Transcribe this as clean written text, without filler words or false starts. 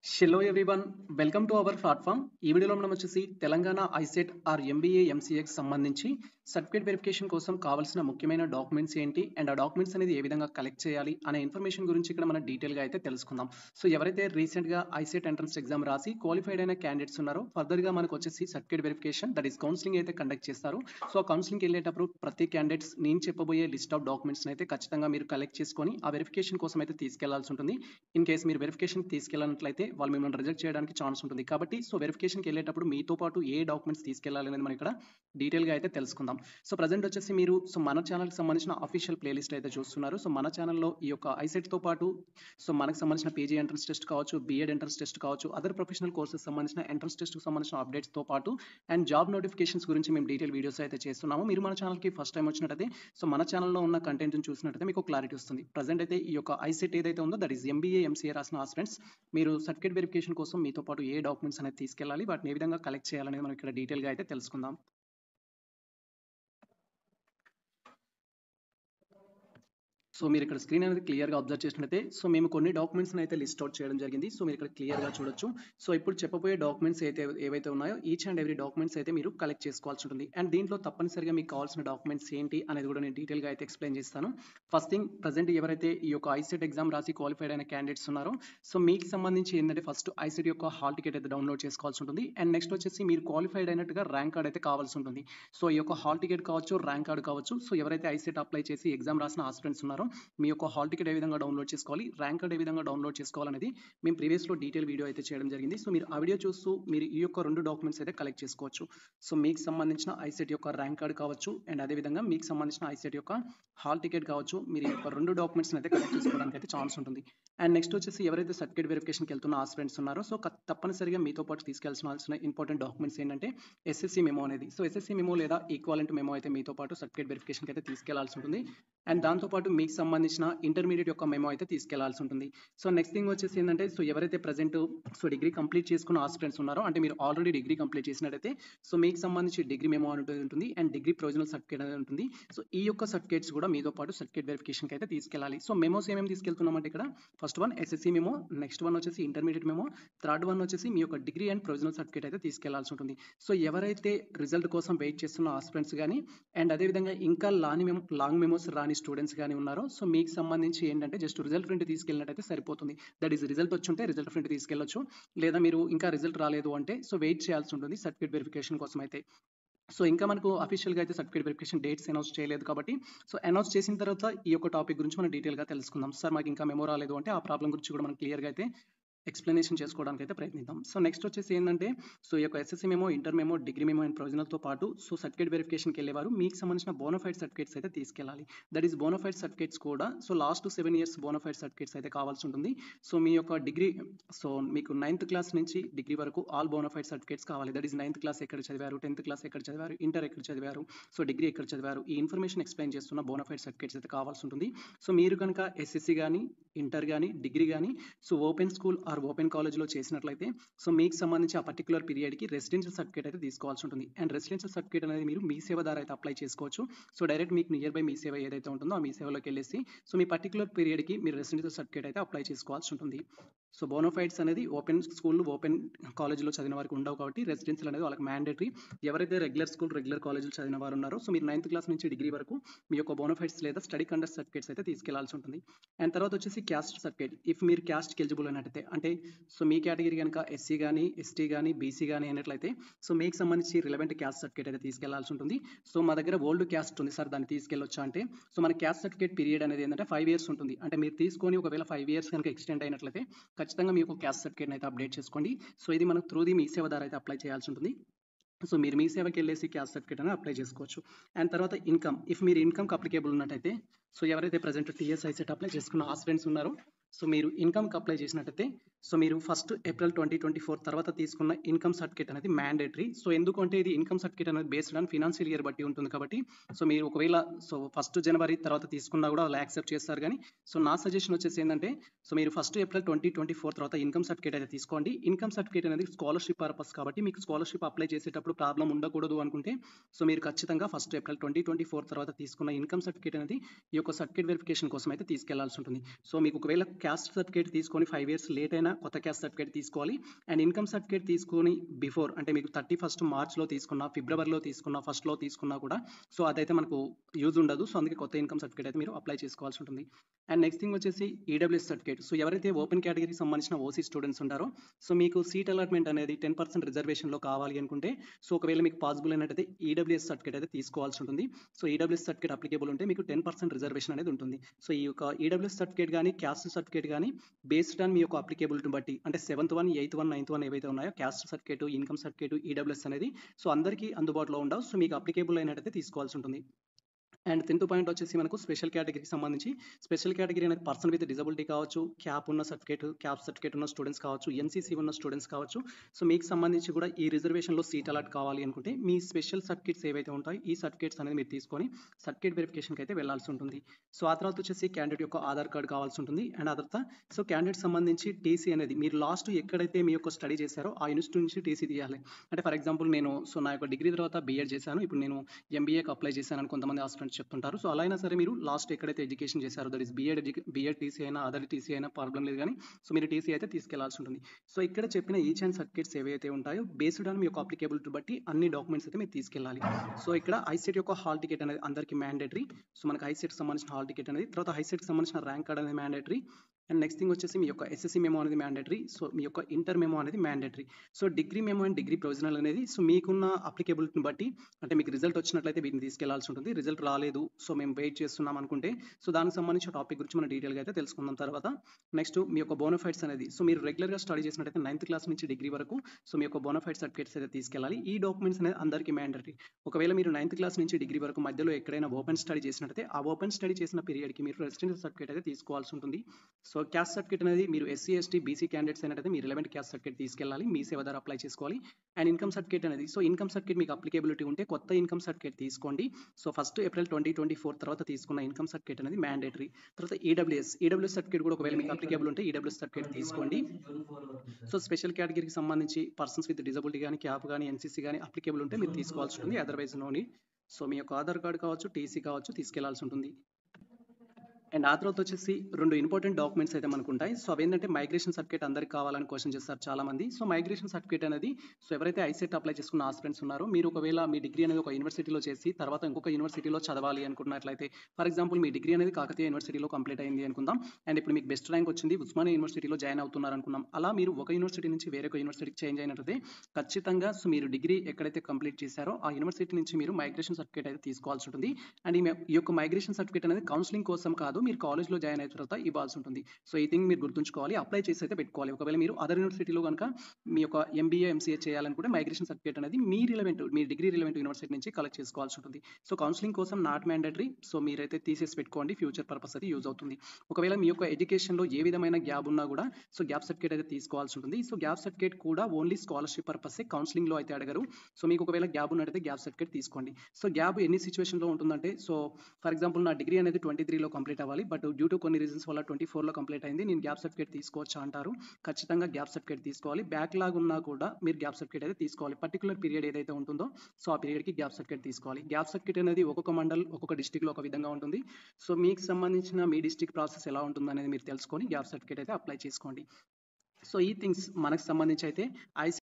Hello everyone, welcome to our platform. ఈ వీడియోలో మనం వచ్చేసి తెలంగాణ ఐసెట్ ఆర్ ఎంబీఏ ఎంసీఏకి సంబంధించి సర్టిఫికేట్ వెరిఫికేషన్ కోసం కావాల్సిన ముఖ్యమైన డాక్యుమెంట్స్ ఏంటి అండ్ ఆ డాక్యుమెంట్స్ అనేది ఏ విధంగా కలెక్ట్ చేయాలి అనే ఇన్ఫర్మేషన్ గురించి ఇక్కడ మనం డీటెయిల్గా అయితే తెలుసుకుందాం. సో ఎవరైతే రీసెంట్గా ఐసెట్ ఎంట్రన్స్ ఎగ్జామ్ రాసి క్వాలిఫైడ్ అయిన క్యాండిడేట్స్ ఉన్నారో ఫర్దర్గా మనకు వచ్చేసి certificate verification that is counselling అయితే కండక్ట్ చేస్తారు. సో కౌన్సిలింగ్కి వెళ్ళేటప్పుడు ప్రతి క్యాండిడేట్స్ నేను చెప్పబోయే లిస్ట్ ఆఫ్ డాక్యుమెంట్స్ అయితే ఖచ్చితంగా మీరు కలెక్ట్ చేసుకొని ఆ వెరిఫికేషన్ కోసం అయితే తీసుకెళ్లాల్సి ఉంటుంది. ఇన్ కేస్ మీరు వెరిఫికేషన్ తీసుకెళ్ళినట్లయితే వాళ్ళు మిమ్మల్ని రిజెక్ట్ చేయడానికి ఛాన్స్ ఉంటుంది. కాబట్టి సో వెరిఫికేషన్కి వెళ్ళేటప్పుడు మీతో పాటు ఏ డాక్యుమెంట్స్ తీసుకెళ్లాలి అనేది మనం ఇక్కడ డీటెయిల్గా అయితే తెలుసుకుందాం. సో ప్రజెంట్ వచ్చేసి మీరు మన ఛానల్కి సంబంధించిన అఫీషియల్ ప్లేలిస్ట్ అయితే చూస్తున్నారు. సో మన ఛానల్లో ఈ యొక్క ఐసెట్తో పాటు మనకు సంబంధించిన పీజీ ఎంట్రన్స్ టెస్ట్ కావచ్చు, బీఎడ్ ఎంట్రన్స్ టెస్ట్ కావచ్చు, అదర్ ప్రొఫెషనల్ కోర్సెస్ సంబంధించిన ఎంట్రన్స్ టెస్ట్కి సంబంధించిన అప్డేట్స్తో పాటు అండ్ జాబ్ నోటిఫికేషన్స్ గురించి మేము డీటెయిల్ వీడియోస్ అయితే చేస్తున్నాము. మీరు మన ఛానల్కి ఫస్ట్ టైం వచ్చినట్టయితే సో మన ఛానల్లో ఉన్న కంటెంట్ని చూసినట్టయితే మీకు క్లారిటీ వస్తుంది. ప్రజెంట్ అయితే ఈ యొక్క ఐసెట్ ఏదైతే ఉందో దట్ ఈస్ ఎంబీఏ ఎంసీఏ రాసిన ఆస్పిరెంట్స్ మీరు సర్టిఫికేట్ వెరిఫికేషన్ కోసం మీతో పాటు ఏ డాక్యుమెంట్స్ అనేది తీసుకెళ్ళాలి, వాటిని ఏ విధంగా కలెక్ట్ చేయాలనేది మనం ఇక్కడ డీటెయిల్గా అయితే తెలుసుకుందాం. సో మీరు ఇక్కడ స్క్రీన్ అనేది క్లియర్గా అబ్జర్వ్ చేసినట్లయితే సో మేము కొన్ని డాక్యుమెంట్స్ని అయితే లిస్ట్ అవుట్ చేయడం జరిగింది. సో మీరు ఇక్కడ క్లియర్గా చూడొచ్చు. సో ఇప్పుడు చెప్పబోయే డాక్యుమెంట్స్ ఏవైతే ఉన్నాయో ఈచ్ అండ్ ఎవ్రీ డాక్యుమెంట్స్ అయితే మీరు కలెక్ట్ చేసుకోవాల్సి ఉంటుంది. అండ్ దీంట్లో తప్పనిసరిగా మీకు కావాల్సిన డాక్యుమెంట్స్ ఏంటి అనేది కూడా నేను డీటెయిల్గా అయితే ఎక్స్ప్లెయిన్ చేస్తాను. ఫస్ట్ థింగ్, ప్రజెంట్ ఎవరైతే ఈ యొక్క ఐసెట్ ఎగ్జామ్ రాసి క్వాలిఫైడ్ అయిన క్యాండిడేట్స్ ఉన్నారో సో మీకు సంబంధించి ఏంటంటే ఫస్ట్ ఐసెట్ యొక్క హాల్ టికెట్ అయితే డౌన్లోడ్ చేసుకోవాల్సి ఉంటుంది. అండ్ నెక్స్ట్ వచ్చేసి మీరు క్వాలిఫైడ్ అయినట్టుగా ర్యాంక్ కార్డ్ అయితే కావాల్సి ఉంటుంది. సో ఈ యొక్క హాల్ టికెట్ కావచ్చు, ర్యాంక్ కార్డ్ కావచ్చు. సో ఎవరైతే ఐసెట్ అప్లై చేసి ఎగ్జామ్ రాసిన ఆస్పిరెంట్స్ ఉన్నారో మీ యొక్క హాల్ టికెట్ ఏ విధంగా డౌన్లోడ్ చేసుకోవాలి, ర్యాంక్ కార్డ్ ఏ విధంగా డౌన్లోడ్ చేసుకోవాలనేది మేము ప్రీవియస్లో డీటెయిల్ వీడియో అయితే చేయడం జరిగింది. సో మీరు ఆ వీడియో చూస్తూ మీరు ఈ యొక్క రెండు డాక్యుమెంట్స్ అయితే కలెక్ట్ చేసుకోవచ్చు. సో మీకు సంబంధించిన ఐసెట్ యొక్క ర్యాంక్ కార్డ్ కావచ్చు అండ్ అదేవిధంగా మీకు సంబంధించిన ఐసెట్ యొక్క హాల్ టికెట్ కావచ్చు, మీరు ఈ యొక్క రెండు డాక్యుమెంట్స్ అయితే కలెక్ట్ చేసుకోవడానికి అయితే ఛాన్స్ ఉంటుంది. అండ్ నెక్స్ట్ వచ్చేసి ఎవరైతే సర్టిఫికేట్ వెరిఫికేషన్కి వెళ్తున్న ఆస్పిరెంట్స్ ఉన్నారో సో తప్పనిసరిగా మీతో పాటు తీసుకెళ్లాల్సిన ఇంపార్టెంట్ డాక్యుమెంట్స్ ఏంటంటే ఎస్ఎస్సి మెమో అనేది. సో ఎస్ఎస్సి మెమో లేదా ఈక్వాలెంట్ మెమో అయితే మీతో పాటు సర్టిఫికేట్ వెరిఫికేషన్కి అయితే తీసుకెళ్లాల్సి ఉంటుంది. అండ్ దాంతోపాటు మీకు సంబంధించిన ఇంటర్మీడియట్ యొక్క మెమో అయితే తీసుకెళ్లాల్సి ఉంటుంది. సో నెక్స్ట్ థింగ్ వచ్చేసి ఏంటంటే సో ఎవరైతే ప్రజెంట్ సో డిగ్రీ కంప్లీట్ చేసుకున్న ఆస్పిరెంట్స్ ఉన్నారో అంటే మీరు ఆల్రెడీ డిగ్రీ కంప్లీట్ చేసినట్టయితే సో మీకు సంబంధించి డిగ్రీ మెమో అనేది ఉంటుంది అండ్ డిగ్రీ ప్రొవిజనల్ సర్టిఫికేట్ అనేది ఉంటుంది. సో ఈ యొక్క సర్టిఫికేట్స్ కూడా మీతో పాటు సర్టిఫికేట్ వెరిఫికేషన్కి అయితే తీసుకెళ్ళాలి. సో మెమోస్ ఏమేమి తీసుకెళ్తున్నామంటే ఇక్కడ first one SSC memo, next one వచ్చేసి ఇంటర్మీడియట్ మెమో, థర్డ్ వన్ వచ్చేసి మీ యొక్క డిగ్రీ అండ్ ప్రొవిజనల్ సర్టిఫికేట్ అయితే తీసుకెళ్లాల్సి ఉంటుంది. సో ఎవరైతే రిజల్ట్ కోసం వెయిట్ చేస్తున్న ఆస్పిరెంట్స్ కానీ అండ్ అదేవిధంగా ఇంకా లాంగ్ మెమోస్ రాని స్టూడెంట్స్ కానీ ఉన్నారో సో మీకు సంబంధించి ఏంటంటే జస్ట్ రిజల్ట్ ప్రింట్ తీసుకెళ్ళినట్టయితే సరిపోతుంది. దట్ ఈస్ రిజల్ట్ వచ్చి ఉంటే రిజల్ట్ ప్రింట్ తీసుకెళ్ళొచ్చు, లేదా మీరు ఇంకా రిజల్ట్ రాలేదు అంటే సో వెయిట్ చేయాల్సి ఉంటుంది సర్టిఫికేట్ వెరిఫికేషన్ కోసం అయితే. సో ఇంకా మనకు అఫీషియల్గా అయితే సర్టిఫికేట్ వెరిఫికేషన్ డేట్స్ అనౌన్స్ చేయలేదు కాబట్టి సో అనౌన్స్ చేసిన తర్వాత ఈ యొక్క టాపిక్ గురించి మనం డీటెయిల్గా తెలుసుకుందాం. సార్ మాకు ఇంకా మెమో రాలేదు అంటే ఆ ప్రాబ్లం గురించి కూడా మనం క్లియర్గా అయితే ఎక్స్ప్లెనేషన్ చేసుకోవడానికి అయితే ప్రయత్నిద్దాం. సో నెక్స్ట్ వచ్చేసి ఏంటంటే సో ఈ యొక్క SSC memo, inter memo, degree memo and ప్రొవిజనల్తో పాటు సో సర్టిఫికేట్ వెరిఫికేషన్కి వెళ్ళేవారు మీకు సంబంధించిన బోనఫైడ్ సర్టిఫికేట్స్ అయితే తీసుకెళ్ళాలి. దట్ ఈస్ బోనఫైడ్ సర్టిఫికేట్స్ కూడా so last 7 years bonafide certificates అయితే కావాల్సి ఉంటుంది. సో మీ యొక్క డిగ్రీ సో మీకు 9th క్లాస్ నుంచి డిగ్రీ వరకు ఆల్ బోనఫైడ్ సర్టిఫికేట్స్ కావాలి. దట్ ఈస్ 9th క్లాస్ ఎక్కడ చదివారు, 10th క్లాస్ ఎక్కడ చదివారు, ఇంటర్ ఎక్కడ చదివారు, సో డిగ్రీ ఎక్కడ చదివారు, ఈ ఇన్ఫర్మేషన్ ఎక్స్ప్లెయిన్ చేస్తున్న బోనఫైడ్ సర్టిఫికేట్స్ అయితే కావాల్సి ఉంటుంది. సో మీరు కనుక ఎస్ఎస్సి కానీ, ఇంటర్ కానీ, డిగ్రీ కానీ so open school or open కాలేజ్లో చేసినట్లయితే సో మీకు సంబంధించి ఆ పర్టికులర్ పీరియడ్కి రెసిడెన్షియల్ సర్టిఫికేట్ అయితే తీసుకోవాల్సి ఉంటుంది. అండ్ రెసిడెన్షియల్ సర్టిఫికేట్ అనేది మీరు మీ సేవ ద్వారా అయితే అప్లై చేసుకోవచ్చు. సో డైరెక్ట్ మీకు నియర్ బై మీ సేవ ఏదైతే ఉంటుందో ఆ మీ సేవలోకి వెళ్ళేసి సో మీ పర్టికులర్ పీరియడ్కి మీరు రెసిడెన్షియల్ సర్టిఫికేట్ అయితే అప్లై చేసుకోవాల్సి ఉంటుంది. సో బోనోఫైడ్స్ అనేది ఓపెన్ స్కూల్, ఓపెన్ కాలేజ్లో చదివిన వారికి ఉండవు కాబట్టి రెసిడెన్షియల్ అనేది వాళ్ళకి మ్యాండేటరీ. ఎవరైతే రెగ్యులర్ స్కూల్, రెగ్యులర్ కాలేజ్లో చదివిన వారు ఉన్నారో సో మీరు 9th క్లాస్ నుంచి డిగ్రీ వరకు మీ యొక్క బోనోఫైడ్స్ లేదా స్టడీ కండక్ట్ సర్టిఫికేట్స్ అయితే తీసుకెళ్లాల్సి ఉంటుంది. అండ్ తర్వాత వచ్చేసి క్యాస్ట్ సర్టిఫికేట్. ఇఫ్ మీరు క్యాస్ట్కి ఎలిజిబుల్ అయినట్టయితే అంటే సో మీ కేటగిరీ కనుక ఎస్సీ కానీ, ఎస్టీ కానీ, బీసీ కానీ అయినట్లయితే సో మీకు సంబంధించి రిలవెంట్ క్యాస్ట్ సర్టిఫికేట్ అయితే తీసుకెళ్లాల్సి ఉంటుంది. సో మా దగ్గర ఓల్డ్ క్యాస్ట్ ఉంది సార్, దాన్ని తీసుకెళ్ళొచ్చా అంటే సో మన క్యాస్ట్ సర్టిఫికేట్ పీరియడ్ అనేది ఏంటంటే 5 years ఉంటుంది. అంటే మీరు తీసుకొని ఒకవేళ 5 years కనుక ఎక్స్టెండ్ అయినట్లయితే ఖచ్చితంగా మీ యొక్క క్యాస్ట్ సర్టిఫికేట్ అయితే అప్డేట్ చేసుకోండి. సో ఇది మనకు త్రూ ది మీ సేవ ద్వారా అయితే అప్లై చేయాల్సి ఉంటుంది. సో మీరు మీ సేవకి వెళ్ళేసి క్యాస్ట్ సర్టిఫికేట్ అనేది అప్లై చేసుకోవచ్చు. అండ్ తర్వాత ఇన్కమ్, ఇఫ్ మీరు ఇన్కమ్కి అప్లికేబుల్ ఉన్నట్టయితే సో ఎవరైతే ప్రజెంట్ టీఎస్ ఐసెట్ అప్లై చేసుకున్న ఆస్పిరెంట్స్ ఉన్నారో సో మీరు ఇన్కమ్కి అప్లై చేసినట్టయితే సో మీరు 1st April 2024 తర్వాత తీసుకున్న ఇన్కమ్ సర్టిఫికేట్ అనేది మ్యాండేటరీ. సో ఎందుకంటే ఇది ఇన్కమ్ సర్టిఫికేట్ అనేది బేస్డ్ ఆన్ ఫినాన్షియల్ ఇయర్ బట్టి ఉంటుంది కాబట్టి సో మీరు ఒకవేళ సో 1st January తర్వాత తీసుకున్నా కూడా వాళ్ళు యాక్సెప్ట్ చేస్తారు. కానీ సో నా సజెషన్ వచ్చేసి ఏంటంటే సో మీరు 1st April 2024 తర్వాత ఇన్కమ్ సర్టిఫికేట్ అయితే తీసుకోండి. ఇన్కమ్ సర్టిఫికేట్ అనేది స్కాలర్షిప్ పర్పస్ కాబట్టి మీకు స్కాలర్షిప్ అప్లై చేసేటప్పుడు ప్రాబ్లం ఉండకూడదు అనుకుంటే సో మీరు ఖచ్చితంగా 1st April 2024 తర్వాత తీసుకున్న ఇన్కమ్ సర్టిఫికేట్ అనేది ఈ యొక్క సర్టిఫికేట్ వెరిఫికేషన్ కోసం అయితే తీసుకెళ్లాల్సి ఉంటుంది. సో మీకు ఒకవేళ క్యాస్ట్ సర్టిఫికేట్ తీసుకొని 5 years లేట్ అయినా కొత్త క్యాస్ట్ సర్టిఫికేట్ తీసుకోవాలి. అండ్ ఇన్కమ్ సర్టిఫికేట్ తీసుకొని బిఫోర్ అంటే మీకు 31st మార్చ్లో తీసుకున్నా, ఫిబ్రవరిలో తీసుకున్నా, ఫస్ట్లో తీసుకున్నా కూడా సో అదైతే మనకు యూజ్ ఉండదు. సో అందుకే కొత్త ఇన్కమ్ సర్టిఫికేట్ అయితే మీరు అప్లై చేసుకోవాల్సి ఉంటుంది. అండ్ నెక్స్ట్ థింగ్ వచ్చేసి ఈడబ్ల్యూఎస్ సర్టిఫికేట్. సో ఎవరైతే ఓపెన్ కేటగిరీకి సంబంధించిన ఓసీ స్టూడెంట్స్ ఉంటారో సో మీకు సీట్ అలాట్మెంట్ అనేది 10% రిజర్వేషన్లో కావాలి అనుకుంటే సో ఒకవేళ మీకు పాసిబుల్ అయినట్టయితే ఈడబ్ల్యూఎస్ సర్టిఫికేట్ అయితే తీసుకోవాల్సి ఉంటుంది. సో ఈడబ్ల్యూఎస్ సర్టిఫికేట్ అప్లికేబుల్ ఉంటే మీకు 10% రిజర్వేషన్ అనేది ఉంటుంది. సో ఈ యొక్క ఈడబ్ల్యూఎస్ సర్టిఫికేట్ కానీ క్యాస్ట్ సర్టిఫికేట్ కానీ బేస్డ్ ఆన్ మీ యొక్క అప్లికేబిలిటీని బట్టి అంటే 7th 1, 8th 1, 9th 1 ఏవైతే ఉన్నాయో caste certificate, income certificate, EWS అనేది సో అందరికీ అందుబాటులో ఉండవు. సో మీకు అప్లికేబుల్ అయినట్టయితే తీసుకోవాల్సి ఉంటుంది. అండ్ 10th పాయింట్ వచ్చేసి మనకు స్పెషల్ కేటగిరీకి సంబంధించి స్పెషల్ కేటగిరీ అనేది పర్సన్ విత్ డిజబిలిటీ కావచ్చు, క్యాప్ ఉన్న సర్టిఫికేట్, క్యాప్ సర్టిఫికేట్ ఉన్న స్టూడెంట్స్ కావచ్చు, ఎన్సీసీ ఉన్న స్టూడెంట్స్ కావచ్చు. సో మీకు సంబంధించి కూడా ఈ రిజర్వేషన్లో సీట్ అలాట్ కావాలి అనుకుంటే మీ స్పెషల్ సర్టిఫికేట్స్ ఏవైతే ఉంటాయో ఈ సర్టిఫికేట్స్ అనేది మీరు తీసుకొని సర్టిఫికేట్ వెరిఫికేషన్కి అయితే వెళ్లాల్సి ఉంటుంది. సో ఆ తర్వాత వచ్చేసి క్యాండిడేట్ యొక్క ఆధార్ కార్డు కావాల్సి ఉంటుంది. అండ్ ఆ తర్వాత సో క్యాండిడేట్ సంబంధించి టీసీ అనేది మీరు లాస్ట్ ఎక్కడైతే మీ యొక్క స్టడీ చేశారో ఆ ఇన్స్టిట్యూట్ నుంచి టీసీ తీయాలి. అంటే ఫర్ ఎగ్జాంపుల్ నేను సో నా యొక్క డిగ్రీ తర్వాత బీఎడ్ చేశాను, ఇప్పుడు నేను ఎంబీఏకి అప్లై చేశాను అని కొంతమంది ఆస్పిరెంట్స్ చెప్తుంటారు. సో అలా అయినా సరే మీరు లాస్ట్ ఎక్కడైతే ఎడ్యుకేషన్ చేశారో దట్ ఈస్ బీఎడ్ టీసీ అయినా అదర్ టీసీ అయినా ప్రాబ్లం లేదు, కానీ సో మీరు టీసీ అయితే తీసుకెళ్లాల్సి ఉంటుంది. సో ఇక్కడ చెప్పిన ఈచ్ అండ్ సర్టిఫికేట్స్ ఏవైతే ఉంటాయో బేస్డ్ ఆన్ మీ యొక్క అప్లికేబిలిటీ బట్టి అన్ని డాక్యుమెంట్స్ అయితే మీరు తీసుకెళ్ళాలి. సో ఇక్కడ ఐసెట్ యొక్క హాల్ టికెట్ అనేది అందరికీ మ్యాండేటరీ. సో మనకి ఐసెట్ సంబంధించిన హాల్ టికెట్ అనేది, తర్వాత ఐసెట్ సంబంధించిన ర్యాంక్ కార్డ్ అనేది మ్యాండేటరీ. అండ్ నెక్స్ట్ థింగ్ వచ్చేసి మీ యొక్క ఎస్ఎస్సి మెమో అనేది మ్యాండేటరీ. సో మీ యొక్క ఇంటర్ మెమో అనేది mandatory. So degree memo and degree provisional అనేది సో మీకున్న అప్లికేబిలిటీని బట్టి అంటే మీకు రిజల్ట్ వచ్చినట్లయితే వీటిని తీసుకెళ్లాల్సి ఉంటుంది. రిజల్ట్ రాలేదు సో మేము వెయిట్ చేస్తున్నాం అనుకుంటే సో దానికి సంబంధించిన టాపిక్ గురించి మనం డీటెయిల్గా అయితే తెలుసుకుందాం. తర్వాత నెక్స్ట్ మీ యొక్క బోనఫైడ్స్ అనేది సో మీరు రెగ్యులర్గా స్టడీ చేసినట్టయితే 9th క్లాస్ నుంచి డిగ్రీ వరకు సో మీ యొక్క బోనఫైడ్ సర్టిఫికేట్స్ అయితే తీసుకెళ్ళాలి. ఈ డాక్యుమెంట్స్ అనేది అందరికీ మ్యాండేటరీ. ఒకవేళ మీరు 9th క్లాస్ నుంచి డిగ్రీ వరకు మధ్యలో ఎక్కడైనా ఓపెన్ స్టడీ చేసినట్టయితే ఆ ఓపెన్ స్టడీ చేసిన పీరియడ్కి మీరు రెసిడెన్షియల్ సర్టిఫికేట్ అయితే తీసుకోవాల్సి ఉంటుంది. సో క్యాస్ట్ సర్టిఫికేట్ అనేది మీరు ఎస్సీ ఎస్టీ బీసీ క్యాండిడేట్స్ అయినట్టయితే మీరు రిలవెంట్ క్యాస్ట్ సర్టిఫికేట్ తీసుకెళ్ళాలి, మీ సేవ ద్వారా అప్లై చేసుకోవాలి. అండ్ ఇన్కమ్ సర్టిఫికేట్ అనేది సో ఇన్కమ్ సర్టిఫికేట్ మీకు అప్లికేబిలిటీ ఉంటే కొత్త ఇన్కమ్ సర్టిఫికేట్ తీసుకోండి. సో 1st April 2024 తర్వాత తీసుకున్న ఇన్కమ్ సర్టిఫికేట్ అనేది మ్యాండేటరీ. తర్వాత ఈడబ్ల్యూఎస్ సర్టిఫికేట్ కూడా ఒకవేళ మీకు అప్లికేబుల్ ఉంటే ఈడబ్ల్యూఎస్ సర్టిఫికేట్ తీసుకోండి. సో స్పెషల్ కేటగిరీకి సంబంధించి పర్సన్స్ విత్ డిజబిలిటీ కానీ క్యాప్ కానీ ఎన్సీసీ కానీ అప్లికేబుల్ ఉంటే మీరు తీసుకోవాల్సి ఉంటుంది, అదర్వైజ్ నో నీడ్. సో మీ యొక్క ఆధార్ కార్డు కావచ్చు, టీసీ కావచ్చు తీసుకెళ్లాల్సి ఉంటుంది. అండ్ ఆ తర్వాత వచ్చేసి 2 ఇంపార్టెంట్ డాక్యుమెంట్స్ అయితే మనకు ఉంటాయి. సో అవేంటంటే మైగ్రేషన్ సర్టిఫికేట్ అందరికి కావాలని క్వశ్చన్ చేస్తారు చాలా మంది. సో మైగ్రేషన్ సర్టిఫికేట్ అనేది సో ఎవరైతే ఐసెట్ అప్లై చేసుకున్న ఆస్పిరెంట్స్ ఉన్నారో మీరు ఒకవేళ మీ డిగ్రీ అనేది ఒక యూనివర్సిటీలో చేసి తర్వాత ఇంకొక యూనివర్సిటీలో చదవాలి అనుకున్నట్లయితే ఫర్ ఎగ్జాంపుల్ మీ డిగ్రీ అనేది కాకతీయ యూనివర్సిటీలో కంప్లీట్ అయింది అనుకుందాం. అండ్ ఇప్పుడు మీకు బెస్ట్ ర్యాంక్ వచ్చింది, ఉస్మానియా యూనివర్సిటీలో జాయిన్ అవుతున్నారు అనుకుందాం. అలా మీరు ఒక యూనివర్సిటీ నుంచి వేరొక యూనివర్సిటీకి చేంజ్ అయినట్లయితే ఖచ్చితంగా సో మీరు డిగ్రీ ఎక్కడైతే కంప్లీట్ చేశారో ఆ యూనివర్సిటీ నుంచి మీరు మైగ్రేషన్ సర్టిఫికేట్ అయితే తీసుకోవాల్సి ఉంటుంది. అండ్ ఈ యొక్క మైగ్రేషన్ సర్టిఫికేట్ అనేది కౌన్సిలింగ్ కోసం కాదు, మీరు కాలేజ్లో జాయిన్ అయిన తర్వాత ఇవ్వాల్సి ఉంటుంది. సో ఈ థింగ్ మీరు గుర్తుంచుకోవాలి, అప్లై చేసి అయితే పెట్టుకోవాలి. ఒకవేళ మీరు అదర్ యూనివర్సిటీలో కనుక మీ యొక్క ఎంబీఏ ఎంసీఏ చేయాలనుకుంటే మైగ్రేషన్ సర్టిఫికేట్ అనేది మీ డిగ్రీ రిలవెంట్ యూనివర్సిటీ నుంచి కలెక్ట్ చేసుకోవాల్సి ఉంటుంది. సో కౌన్సిలింగ్ కోసం నాట్ మ్యాండేటరీ. సో మీరైతే తీసేసి పెట్టుకోండి, ఫ్యూచర్ పర్పస్ అది యూజ్ అవుతుంది. ఒకవేళ మీ యొక్క ఎడ్యుకేషన్లో ఏ విధమైన గ్యాప్ ఉన్నా కూడా సో గ్యాప్ సర్టిఫికేట్ అయితే తీసుకోవాల్సి ఉంటుంది. సో గ్యాప్ సర్టిఫికేట్ కూడా ఓన్లీ స్కాలర్షిప్ పర్పస్ కౌన్సిలింగ్లో అయితే అడగరు. సో మీకు ఒకవేళ గ్యాప్ ఉన్నట్టయితే గ్యాప్ సర్టిఫికేట్ తీసుకోండి. సో గ్యాప్ ఎన్ని సిచ్యువేషన్లో ఉంటుందంటే సో ఫర్ ఎగ్జాంపుల్ నా డిగ్రీ అనేది 23లో కంప్లీట్ అవ్వాలి, బట్ డ్యూ టు కొన్ని రీజన్స్ వల్ల 24లో కంప్లీట్ అయింది, నేను గ్యాప్ సర్టిఫికేట్ తీసుకోవచ్చా అంటారు. ఖచ్చితంగా గ్యాప్ సర్టిఫికేట్ తీసుకోవాలి. బ్యాక్లాగ్ ఉన్నా కూడా మీరు గ్యాప్ సర్టిఫికేట్ అయితే తీసుకోవాలి. పర్టికులర్ పీరియడ్ ఏదైతే ఉంటుందో సో ఆ పీరియడ్కి గ్యాప్ సర్టిఫికేట్ తీసుకోవాలి. గ్యాప్ సర్టిఫికేట్ అనేది ఒక్కొక్క మండల్ ఒక్కొక్క డిస్టిక్లో ఒక విధంగా ఉంటుంది. సో మీకు సంబంధించిన మీ డిస్టిక్ ప్రాసెస్ ఎలా ఉంటుంది అనేది మీరు తెలుసుకొని గ్యాప్ సర్టిఫికేట్ అయితే అప్లై చేసుకోండి. సో ఈ థింగ్స్ మనకు సంబంధించి అయితే